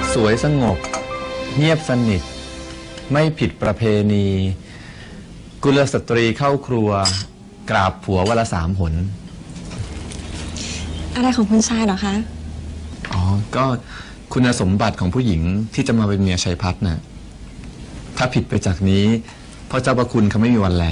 สวยสงบเงียบสนิทไม่ผิดประเพณีกุลสตรีเข้าครัวกราบผัววันละ3 หนอะไรของคุณชายเหรอคะอ๋อก็คุณสมบัติของผู้หญิงที่จะมาเป็นเมียชัยพัฒน์น่ะถ้าผิดไปจากนี้พระเจ้าประคุณเขาไม่มีวันแล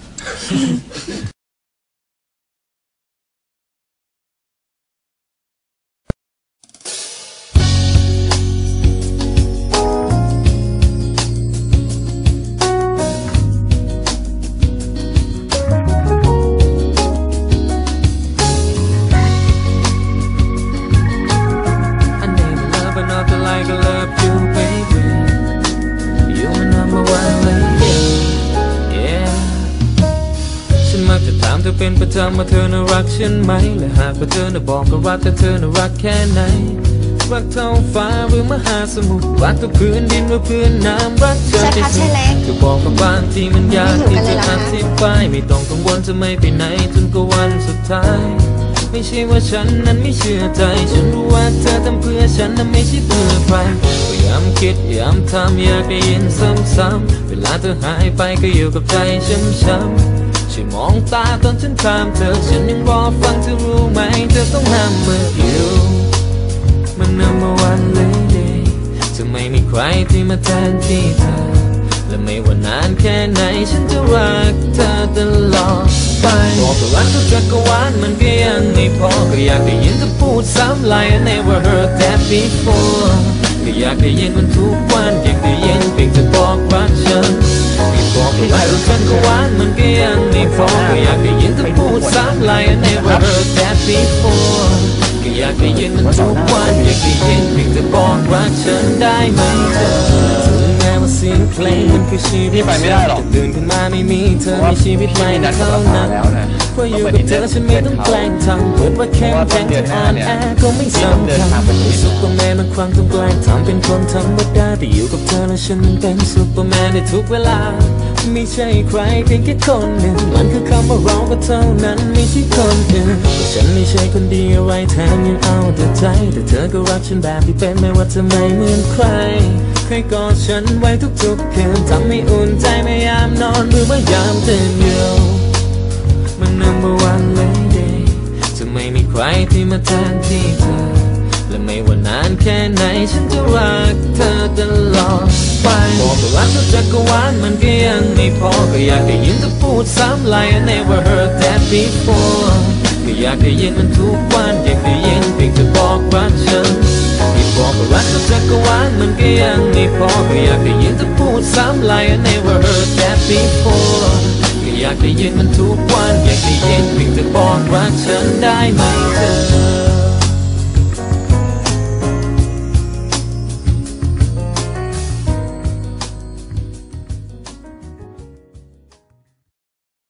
เธอเป็นประจำว่าเธอน่ารักฉันไหมและหากว่าเธอน่ะบอกก็รักแต่เธอน่ารักแค่ไหนรักเท่าฟ้าหรือมหาสมุทรรักกับพื้นดินหรือพื้นน้ำรักเธอที่สุดก็บอกกับบางทีมันยากที่จะอธิบายไม่ต้องกังวลจะไม่ไปไหนจนกว่าวันสุดท้ายไม่ใช่ว่าฉันนั้นไม่เชื่อใจฉันรู้ว่าเธอทำเพื่อฉันนั้นไม่ใช่เพื่อใครพยายามคิดพยายามทำอยากได้ยินซ้ำๆเวลาเธอหายไปก็อยู่กับใจช้ำช่วยมองตาตอนฉันถามเธอฉันยังรอฟังเธอรู้ไหมเธอต้องห้ามเมื่ออยู่มัน number one lady จะไม่มีใครที่มาแทนที่เธอและไม่ว่านานแค่ไหนฉันจะรักเธอตลอดไปบอกว่ารักทุกจักรวาลมันก็ยังไม่พอก็อยากได้ยินเธอพูดซ้ำ like I never heard that before ก็อยากได้ยินมันทุกวันอยากได้ยินเพียงเธอบอกรักฉันบอกว่ารักทุกจักรวาลมันก็ยังไม่พอก็อยากได้ยินเธอพูดซ้ำ like I never heard that before ก็อยากได้ยินมันทุกวันอยากได้ยินเพียงเธอบอกรักฉันได้ไหมเธอเสียงเพลงมันคือชีวิตฉันจะตื่นขึ้นมาไม่มีเธอมีชีวิตใหม่ในเท่านั้นเพราะอยู่กับเธอฉันไม่ต้องแกล้งทำเกิดว่าเข้มแข็งจะอ่อนแอก็ไม่สำคัญซุปเปอร์แมนบางครั้งต้องแกล้งทำเป็นคนธรรมดาแต่อยู่กับเธอแล้วฉันเป็นซุปเปอร์แมนในทุกเวลาไม่ใช่ใครเพียงแค่คนหนึ่งมันคือคำว่าเราก็เท่านั้นไม่ใช่คนอื่นฉันไม่ใช่คนดีอะไรแถมยังเอาแต่ใจแต่เธอก็รักฉันแบบที่เป็นไม่ว่าจะไม่เหมือนใครเคยกอดฉันไว้ทุกๆคืนทำให้อุ่นใจไม่ยามนอนหรือว่ายามตื่นอยู่มัน number one lady จะไม่มีใครที่มาแทนที่เธอและไม่ว่านานแค่ไหนฉันจะรักเธอตลอดไปบอกว่ารักทุกจักรวาลมันก็ยังไม่พอก็อยากได้ยินเธอพูดซ้ำ like I never heard that before ก็อยากได้ยินมันทุกวันอยากได้ยินเพียงเธอบอกรักฉันบอกว่ารักทุกจักรวาลมันก็ยังไม่พอก็อยากได้ยินเธอพูดซ้ำ like I never heard that before ก็อยากได้ยินมันทุกวันอยากได้ยินเพียงเธอบอกรักฉันได้ไหมเธอ